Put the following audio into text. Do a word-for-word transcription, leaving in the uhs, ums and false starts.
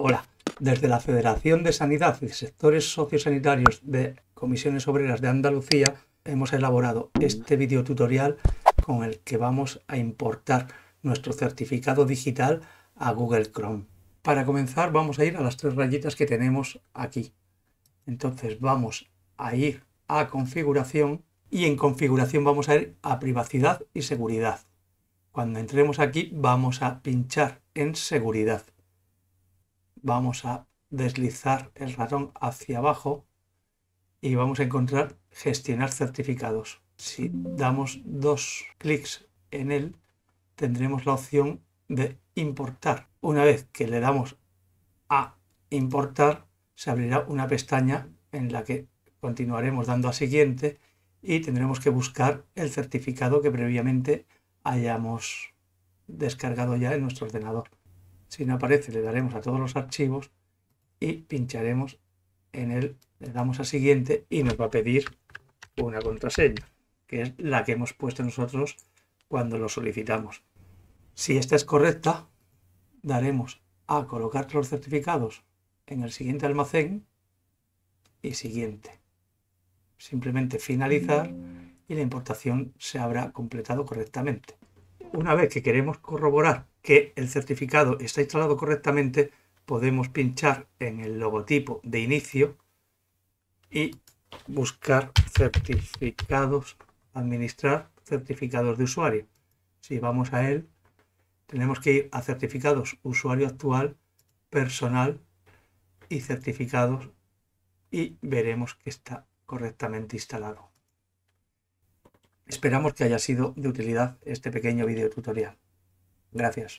Hola, desde la Federación de Sanidad y Sectores Sociosanitarios de Comisiones Obreras de Andalucía hemos elaborado este videotutorial con el que vamos a importar nuestro certificado digital a Google Chrome. Para comenzar vamos a ir a las tres rayitas que tenemos aquí. Entonces vamos a ir a configuración y en configuración vamos a ir a privacidad y seguridad. Cuando entremos aquí vamos a pinchar en seguridad. Vamos a deslizar el ratón hacia abajo y vamos a encontrar gestionar certificados. Si damos dos clics en él, tendremos la opción de importar. Una vez que le damos a importar, se abrirá una pestaña en la que continuaremos dando a siguiente y tendremos que buscar el certificado que previamente hayamos descargado ya en nuestro ordenador. Si no aparece, le daremos a todos los archivos y pincharemos en él, le damos a siguiente y nos va a pedir una contraseña, que es la que hemos puesto nosotros cuando lo solicitamos. Si esta es correcta, daremos a colocar los certificados en el siguiente almacén y siguiente. Simplemente finalizar y la importación se habrá completado correctamente. Una vez que queremos corroborar que el certificado está instalado correctamente, podemos pinchar en el logotipo de inicio y buscar certificados, administrar certificados de usuario. Si vamos a él, tenemos que ir a certificados usuario actual, personal y certificados y veremos que está correctamente instalado. Esperamos que haya sido de utilidad este pequeño video tutorial. Gracias.